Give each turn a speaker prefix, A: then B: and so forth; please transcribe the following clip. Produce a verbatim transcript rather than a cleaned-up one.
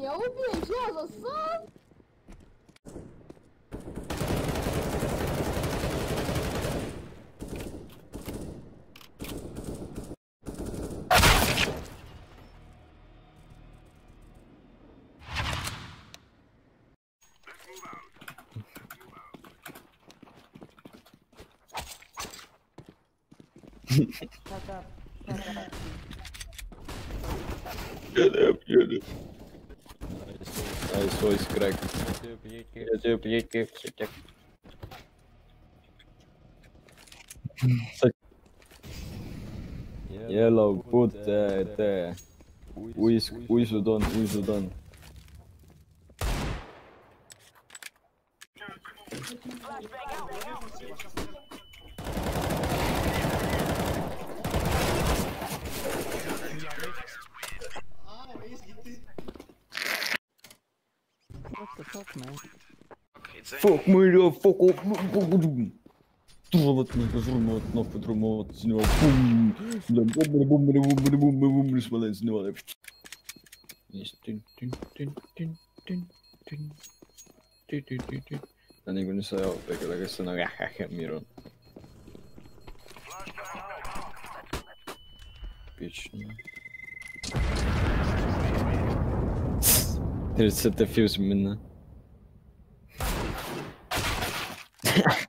A: 牛逼，你这样子酸。
B: Shut up. Shut up.
C: Shut up, shut up. Nice voice crack. Shut up, shut up, shut up. Yellow, put that there. Uisk, uisudon, uisudon.
B: What the fuck, man?
C: Fuck me, the fuck up. Троллот на разрумот, на подрумот, с него бум, да бум, бум, бум, бум, бум, бум, бум, смолен с него. Есть тин, тин, тин, тин, тин, тин, тин, тин, тин, тин. Da niin kuin nyt se on, kyllä kun se on ähähä mirun. Bitch. There's a defuse minna.